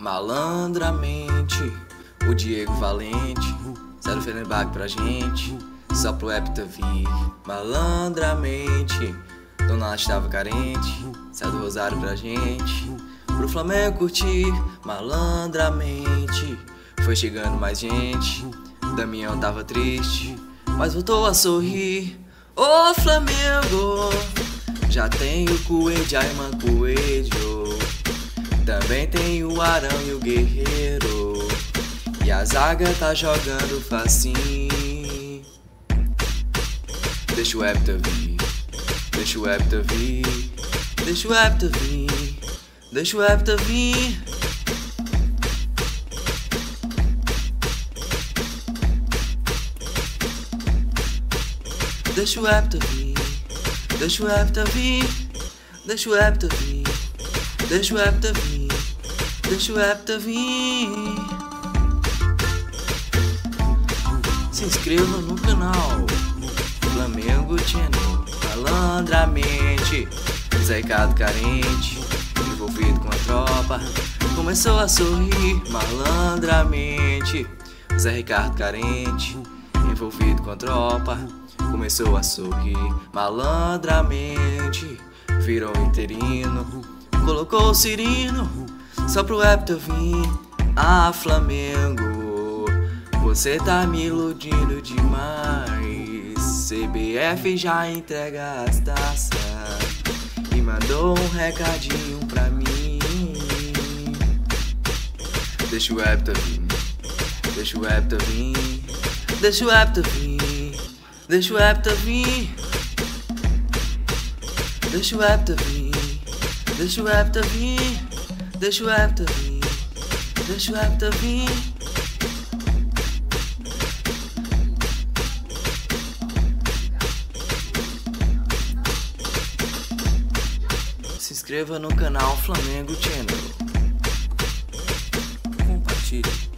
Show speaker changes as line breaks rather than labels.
Malandramente, o Diego Valente, sai do Fenerbahçe pra gente, só pro Hepta vir. Malandramente, Dona estava carente, sai do Rosário pra gente, pro Flamengo curtir. Malandramente, foi chegando mais gente, Damião tava triste, mas voltou a sorrir. Ô Flamengo, já tem o Coelho, Ayman Coelho, também tem o Arão e o Guerreiro, e a zaga tá jogando facinho. Deixa o Hepta vir, deixa o Hepta vir, deixa o Hepta vir, deixa o Hepta vir. Deixa o Hepta vir, deixa o Hepta vir, deixa o Hepta vir, deixa o Hepta vir, deixa o Hepta vir. Se inscreva no canal Flamengo Channel. Malandramente, Zé Ricardo carente, envolvido com a tropa, começou a sorrir. Malandramente, Zé Ricardo carente, envolvido com a tropa, começou a sorrir. Malandramente, virou interino, colocou o Cirino, só pro Hepta vir. Ah, Flamengo, você tá me iludindo demais. CBF já entrega as taças e mandou um recadinho pra mim. Deixa o Hepta vir, deixa o Hepta vir, deixa o Hepta vir, deixa o Hepta vir, deixa o Hepta vir, deixa o Hepta vir, deixa o Hepta vir, deixa o Hepta vir. Se inscreva no canal Flamengo Channel. Compartilhe.